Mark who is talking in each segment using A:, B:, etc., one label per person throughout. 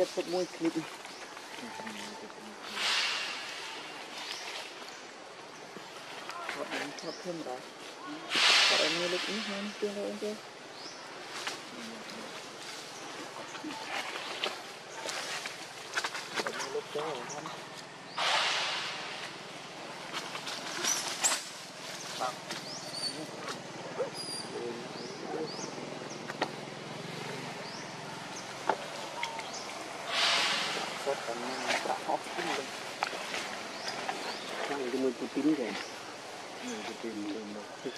A: chất rất môi clip họ thêm đó họ em nghe lịch ít hơn chưa đâu chưa lúc đó rồi không sốt còn đã hot tính rồi sang cái mùi tím rồi mùi tím rồi một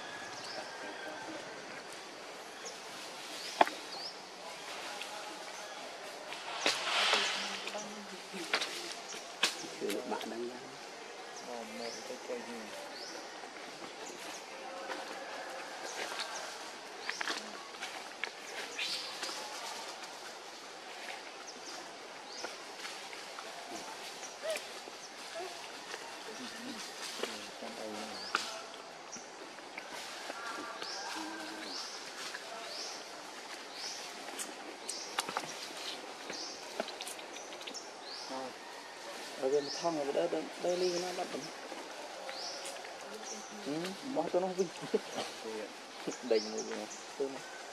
A: bạn đang một cái gì ở bên thang này đỡ đỡ ly nó bắt bỏ cho nó vinh đành rồi mà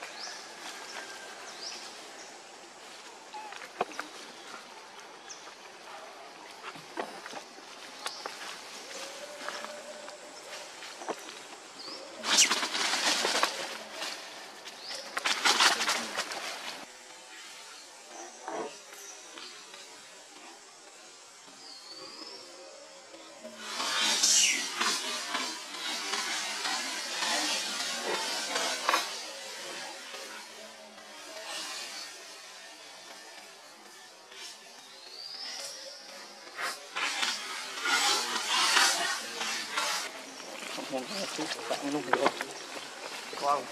A: không có chút bạn luôn rồi wow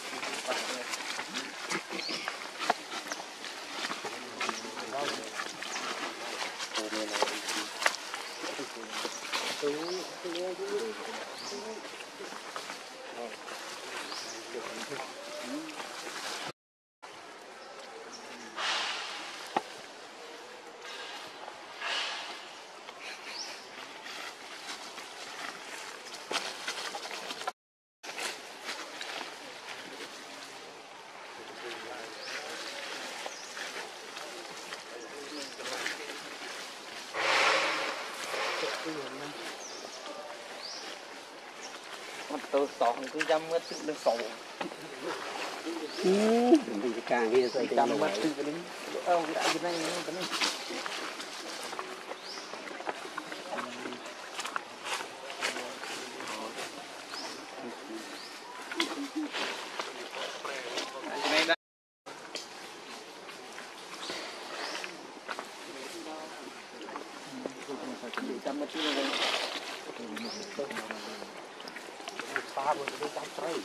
A: tôi sọn cứ dăm mất sự được sổ mình càng nghe rồi dăm mất sự cái lính cái đã cái này cái này dăm mất sự này ba mươi cái trăm trái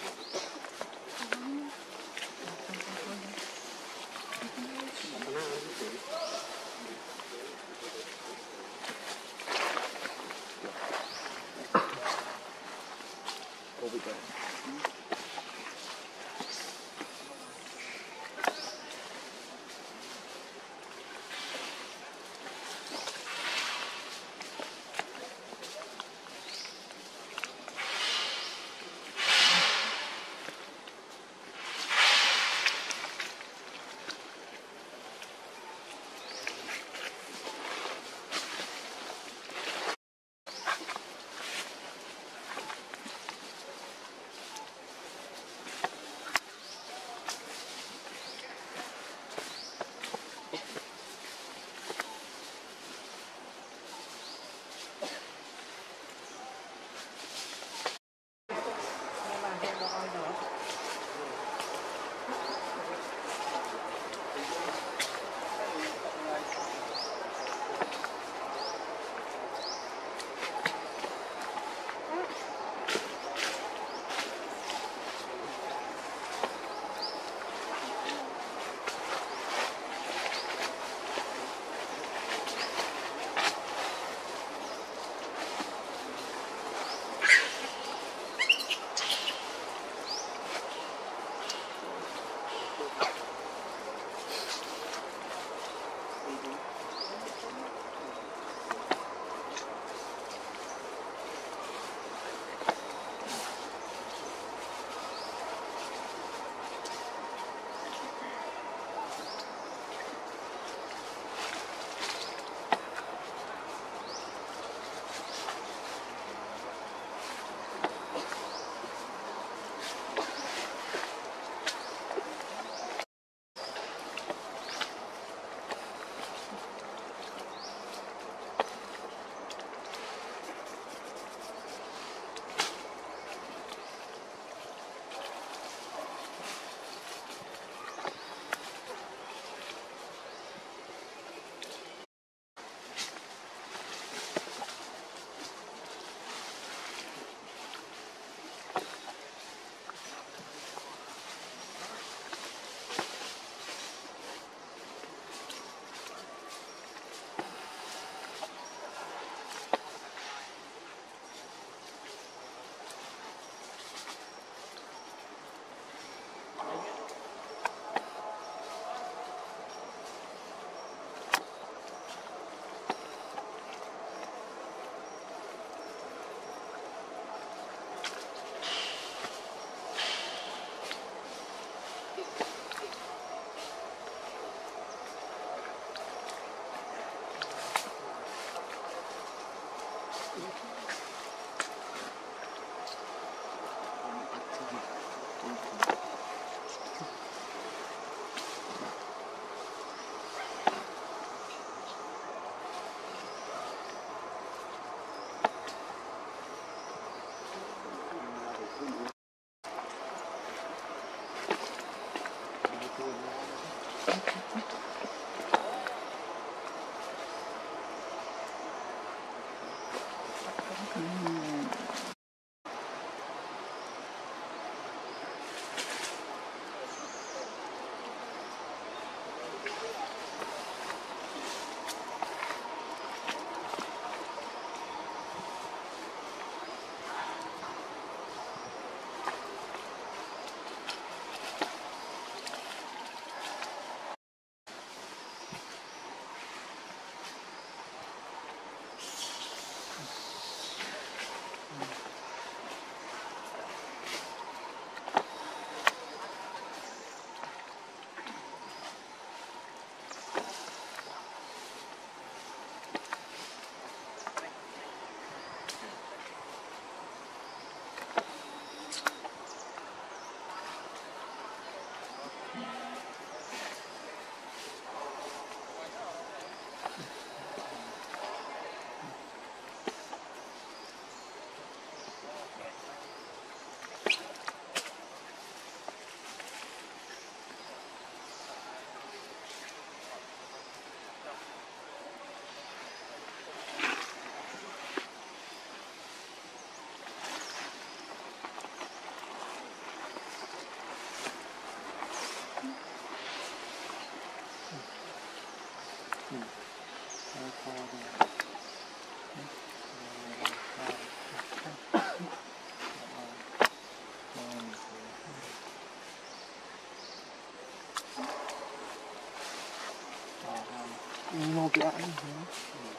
B: Mau ke apa?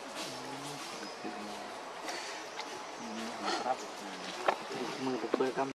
B: Mưa bực bơi cam.